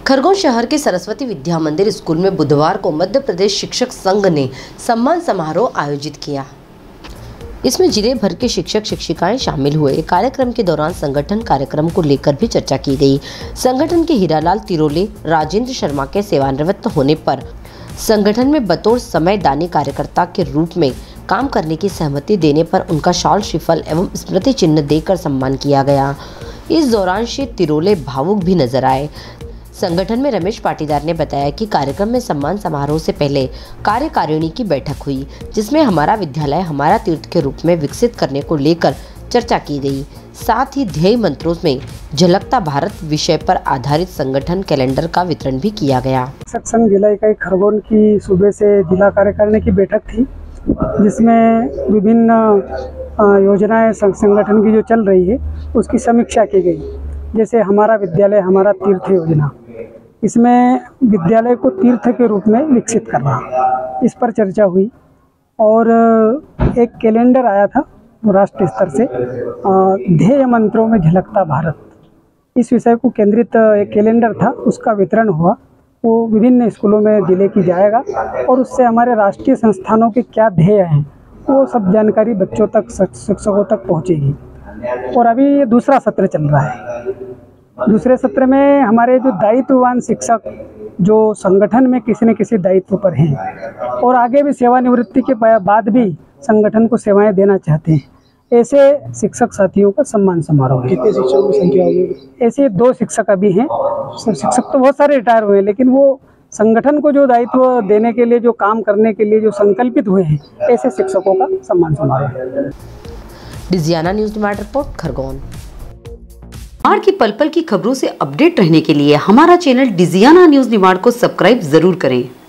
खरगोन शहर के सरस्वती विद्या मंदिर स्कूल में बुधवार को मध्य प्रदेश शिक्षक संघ ने सम्मान समारोह आयोजित किया। इसमें जिले भर के शिक्षक शिक्षिकाएं शामिल हुए। कार्यक्रम के दौरान संगठन कार्यक्रम को लेकर भी चर्चा की गई। संगठन के हीरालाल तिरोले राजेंद्र शर्मा के सेवानिवृत्त होने पर संगठन में बतौर समयदानी कार्यकर्ता के रूप में काम करने की सहमति देने पर उनका शॉल, श्रीफल एवं स्मृति चिन्ह देकर सम्मान किया गया। इस दौरान श्री तिरोले भावुक भी नजर आए। संगठन में रमेश पाटीदार ने बताया कि कार्यक्रम में सम्मान समारोह से पहले कार्यकारिणी की बैठक हुई, जिसमें हमारा विद्यालय हमारा तीर्थ के रूप में विकसित करने को लेकर चर्चा की गई। साथ ही ध्येय मंत्रों में झलकता भारत विषय पर आधारित संगठन कैलेंडर का वितरण भी किया गया। संघ जिला इकाई खरगोन की सुबह से जिला कार्यकारिणी की बैठक थी, जिसमें विभिन्न योजनाएं संगठन की जो चल रही है उसकी समीक्षा की गई। जैसे हमारा विद्यालय हमारा तीर्थ योजना, इसमें विद्यालय को तीर्थ के रूप में विकसित करना, इस पर चर्चा हुई। और एक कैलेंडर आया था राष्ट्रीय स्तर से, ध्येय मंत्रों में झलकता भारत, इस विषय को केंद्रित एक कैलेंडर था, उसका वितरण हुआ। वो विभिन्न स्कूलों में जिले की जाएगा और उससे हमारे राष्ट्रीय संस्थानों के क्या ध्येय हैं वो सब जानकारी बच्चों तक, शिक्षकों तक पहुँचेगी। और अभी ये दूसरा सत्र चल रहा है। दूसरे सत्र में हमारे जो दायित्ववान शिक्षक जो संगठन में किसी न किसी दायित्व पर हैं और आगे भी सेवानिवृत्ति के बाद भी संगठन को सेवाएं देना चाहते हैं, ऐसे शिक्षक साथियों का सम्मान समारोह है। कितने शिक्षकों की संख्या होगी? ऐसे 2 शिक्षक अभी हैं। शिक्षक तो बहुत सारे रिटायर हुए हैं, लेकिन वो संगठन को जो दायित्व देने के लिए, जो काम करने के लिए जो संकल्पित हुए हैं, ऐसे शिक्षकों का सम्मान समारोह है। Digiana news demand report, Khargone. बाढ़ की पल पल की खबरों से अपडेट रहने के लिए हमारा चैनल डिजियाना न्यूज़ डिमांड को सब्सक्राइब जरूर करें।